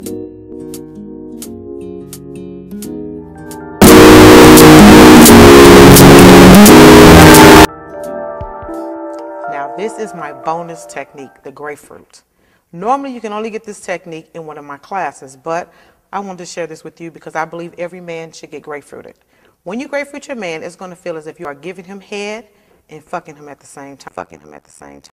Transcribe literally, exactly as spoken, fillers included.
Now this is my bonus technique, the grapefruit. Normally you can only get this technique in one of my classes, but I wanted to share this with you because I believe every man should get grapefruited. When you grapefruit your man, it's going to feel as if you are giving him head and fucking him at the same time. Fucking him at the same time.